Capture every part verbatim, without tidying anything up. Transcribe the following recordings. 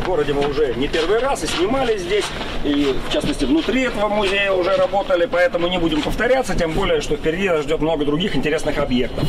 В городе мы уже не первый раз и снимали здесь, и в частности внутри этого музея уже работали, поэтому не будем повторяться, тем более, что впереди нас ждет много других интересных объектов.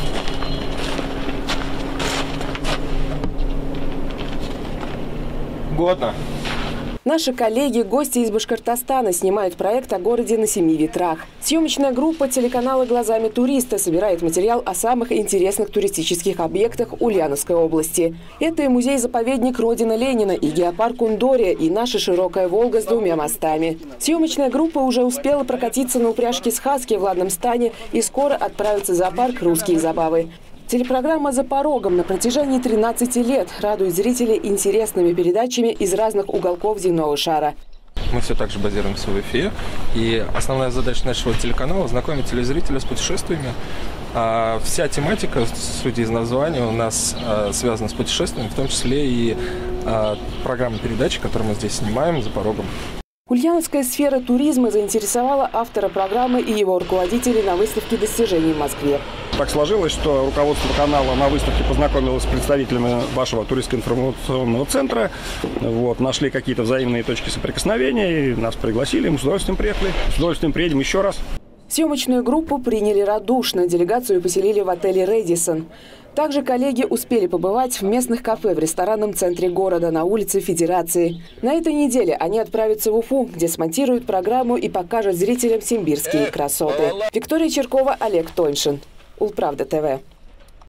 Годно. Наши коллеги, гости из Башкортостана, снимают проект о городе на семи ветрах. Съемочная группа телеканала «Глазами туриста» собирает материал о самых интересных туристических объектах Ульяновской области. Это и музей-заповедник Родина Ленина, и геопарк Ундория, и наша широкая Волга с двумя мостами. Съемочная группа уже успела прокатиться на упряжке с хаски в ладном стане и скоро отправится в зоопарк «Русские забавы». Телепрограмма «За порогом» на протяжении тринадцати лет радует зрителей интересными передачами из разных уголков земного шара. Мы все так же базируемся в Уфе. И основная задача нашего телеканала – знакомить телезрителя с путешествиями. А вся тематика, судя из названия, у нас а, связана с путешествиями, в том числе и а, программа передачи, которую мы здесь снимаем «За порогом». Ульяновская сфера туризма заинтересовала автора программы и его руководителей на выставке достижений в Москве. Так сложилось, что руководство канала на выставке познакомилось с представителями вашего туристско-информационного центра. Вот, нашли какие-то взаимные точки соприкосновения и нас пригласили. Мы с удовольствием приехали. С удовольствием приедем еще раз. Съемочную группу приняли радушно. Делегацию поселили в отеле «Рэдисон». Также коллеги успели побывать в местных кафе в ресторанном центре города на улице Федерации. На этой неделе они отправятся в Уфу, где смонтируют программу и покажут зрителям симбирские красоты. Виктория Черкова, Олег Тоньшин. Улправда ТВ.